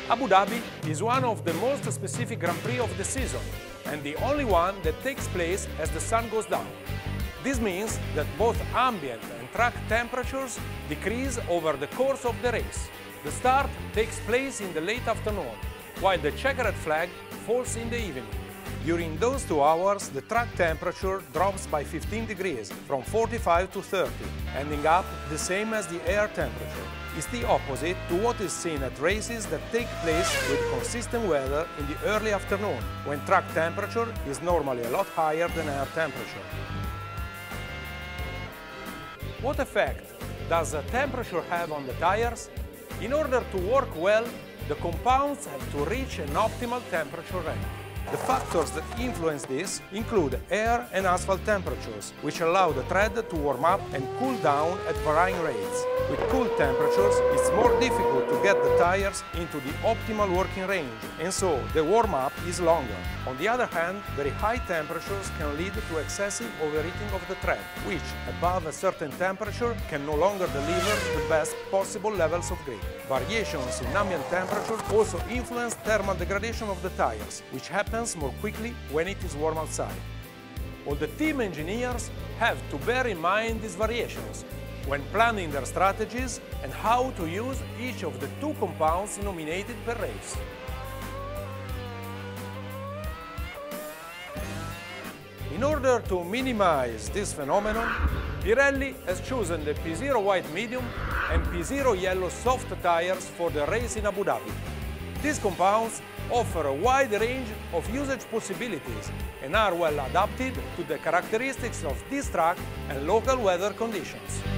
Abu Dhabi is one of the most specific Grand Prix of the season, and the only one that takes place as the sun goes down. This means that both ambient and track temperatures decrease over the course of the race. The start takes place in the late afternoon, while the checkered flag falls in the evening. During those 2 hours, the track temperature drops by 15 degrees, from 45 to 30, ending up the same as the air temperature. It's the opposite to what is seen at races that take place with consistent weather in the early afternoon, when track temperature is normally a lot higher than air temperature. What effect does the temperature have on the tires? In order to work well, the compounds have to reach an optimal temperature range. The factors that influence this include air and asphalt temperatures, which allow the tread to warm up and cool down at varying rates. With cool temperatures, it's more difficult to get the tires into the optimal working range, and so the warm-up is longer. On the other hand, very high temperatures can lead to excessive overheating of the tread, which, above a certain temperature, can no longer deliver the best possible levels of grip. Variations in ambient temperature also influence thermal degradation of the tires, which happens more quickly when it is warm outside. All the team engineers have to bear in mind these variations when planning their strategies and how to use each of the 2 compounds nominated per race. In order to minimize this phenomenon, Pirelli has chosen the P0 White Medium and P0 Yellow Soft tires for the race in Abu Dhabi. These compounds offer a wide range of usage possibilities and are well adapted to the characteristics of this track and local weather conditions.